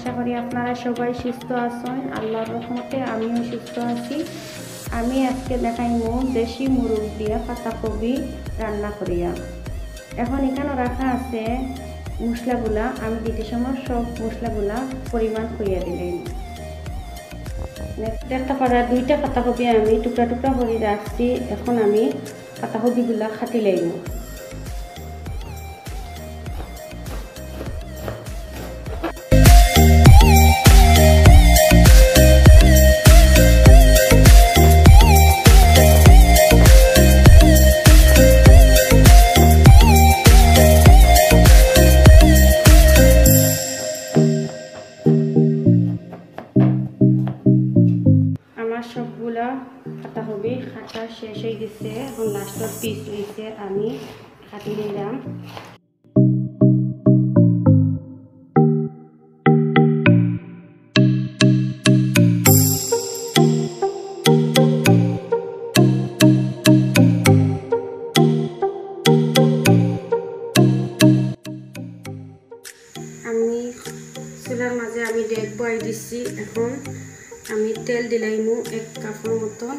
আশা করি আপনারা সবাই সুস্থ আছেন। আল্লাহর রহমতে আমিও সুস্থ আছি। আমি আজকে দেখাইমু দেশি মুরগ দিয়া পাতাকপি রান্না করিয়া। এখন এখানে রাখা আছে মশলাগুলা, আমি দিতে সময় সব মশলাগুলা পরিমাণ করিয়া দিলেন। দুইটা পাতাকপি আমি টুকরা টুকরা করে রাখছি। এখন আমি পাতাকপিগুলা কাটি লাইব। সবগুলা পাতাকপি কাটা শেষ হয়ে গেছে। এখন লাস্টের পিস রয়েছে, আমি কাটি নিলাম। আমি চুলার মাঝে আমি ডেক বয়াই দিচ্ছি। এখন আমি তেল দিলাইমু 1 কাপের মতন।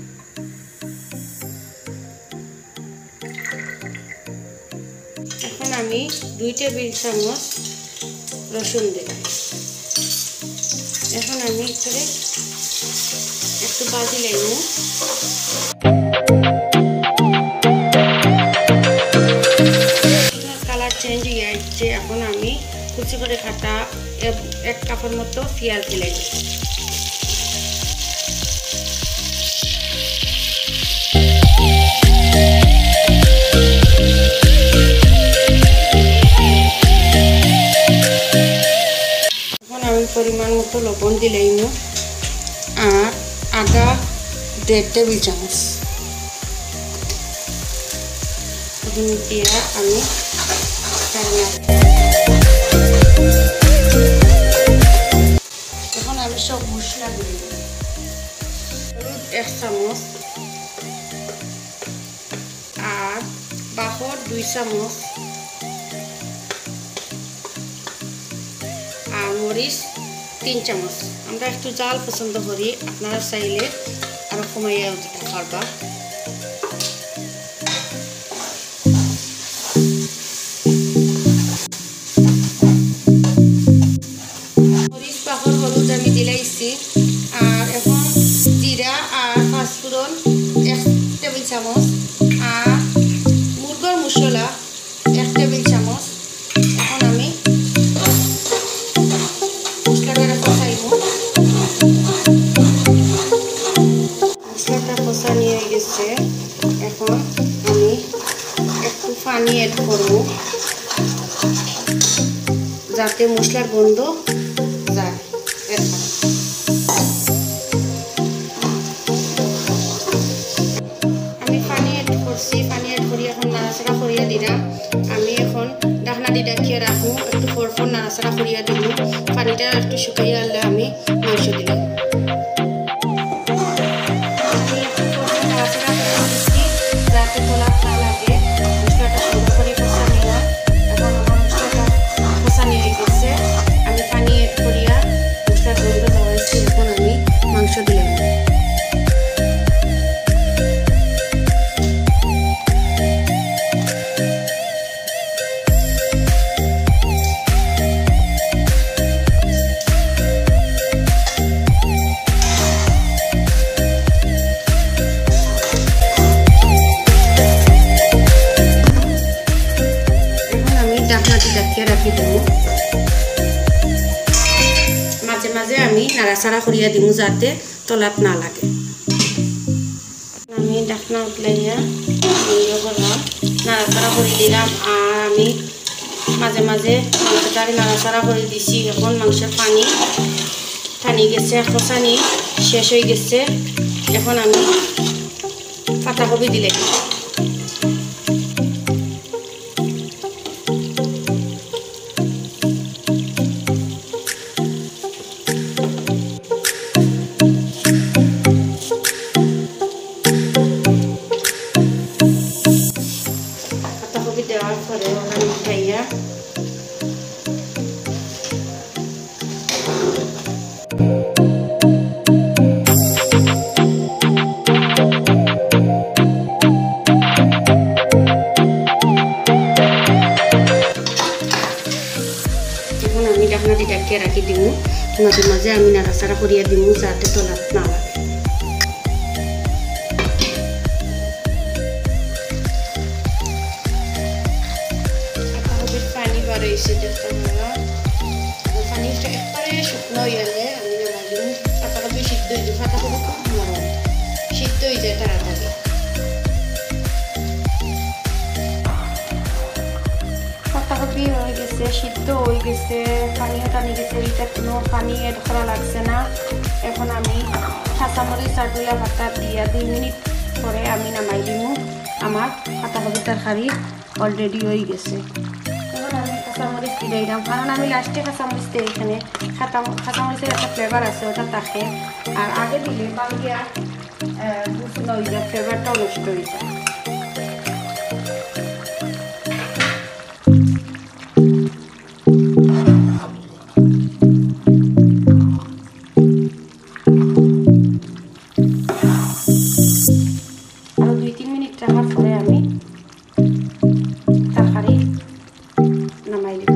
এখন আমি 2 টেবিল চামচ রসুন দিলাম। এখন আমি একটু ভাজি লাইমু। কালার চেঞ্জ হয়ে যাচ্ছে। এখন আমি কুচি করে কাটা 1 কাপের মতো পেঁয়াজ দিলাই। পরিমাণ মতো লবণ দিলাইমু আর আদা 1.5 টেবিল চামচ দিয়া আমি এখন আমি সব মশলা দিই। হলুদ 1 চামচ আর বাহর 2 চামচ আর মরিচ 3 চামচ। আমরা একটু জাল পছন্দ করি, আপনারা চাইলে আরো কমাইয়াও দিতে পারবা। মরিচ বাহর হলুদ আমি দিলাইছি। আর এখন জিরা আর পাঁচফোড়ন 1 টেবিল চামচ আর মুরগর মশলা 1 টেবিল চামচ। এখন আমি এখন আমি একটু পানি এড করব যাতে মশলার গন্ধ যায়। আমি পানি এড করছি। পানি এড করি এখন নাড়াচাড়া করিয়া দিলাম। আমি এখন ঢাকনা দিয়ে ঢাকিয়ে রাখবো। একটু পরপর নাড়াচাড়া করিয়া দিব। পানিটা একটু শুকিয়ে আনলে আমি মাংস দিলাম। মাঝে মাঝে আমি নাড়াচাড়া করিয়া দিব যাতে তলাত না লাগে। আমি ঢাকনা উঠলাইয়া নাড়াচাড়া করে দিলাম আর আমি মাঝে মাঝে মাংসটাকে নাড়াচাড়া করে দিছি। এখন মাংসের পানি টানি গেছে, কষানি শেষ হয়ে গেছে। এখন আমি পাতাকপি দিলাম। দেওয়ার পরে আমি খাইয়া মাঝে মাঝে আমি নাড়াচাড়া করিয়া দিব যাতে তলাত না লাগে। পানি বার হয়েছে দেখতাম পানিটা একবারে শুকনো হয়ে গেলে আমি নামাই দিব। পাতাকপি সিদ্ধ হয়ে যায়, পাতাকপি খুব নরম সিদ্ধ হয়ে যায় তাড়াতাড়ি। পাতাকপি হয়ে গেছে, সিদ্ধ হয়ে গেছে, পানিও টানি গেছে, এটা কোনো পানি এড করা লাগছে না। এখন আমি কাঁচামরিচ আর ধনিয়া পাতা দিয়া 2 মিনিট পরে আমি নামাই দিব। আমার পাতাকপি তরকারি অলরেডি হয়ে গেছে। এখন আমি কাঁচামরিচ দিয়ে দিলাম, কারণ আমি লাস্টে কাঁচামরিচ দিই। এখানে কাঁচামরিচের একটা ফ্লেভার আছে, ওটা থাকে। আর আগে দিলে বাংলিয়া বুঝতে হয়ে যায়, ফ্লেভারটাও নষ্ট হয়ে যায়। আরো 2-3 মিনিট রাখার পরে আমি তরকারি নামাই দিব।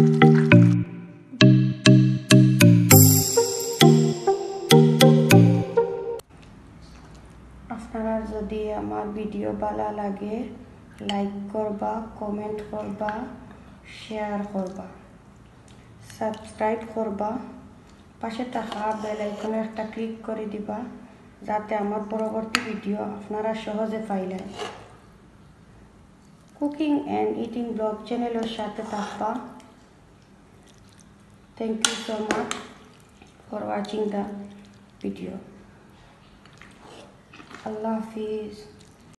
আপনারা যদি আমার ভিডিও ভালো লাগে লাইক করবা, কমেন্ট করবা, শেয়ার করবা, সাবস্ক্রাইব করবা, পাশে থাকা বেল আইকনে একটা ক্লিক করে দিবা যাতে আমার পরবর্তী ভিডিও আপনারা সহজে পাইলেন। কুকিং অ্যান্ড ইটিং ব্লগ চ্যানেলের সাথে থাকবা। Thank you so much for watching the video. আল্লাহ হাফিজ।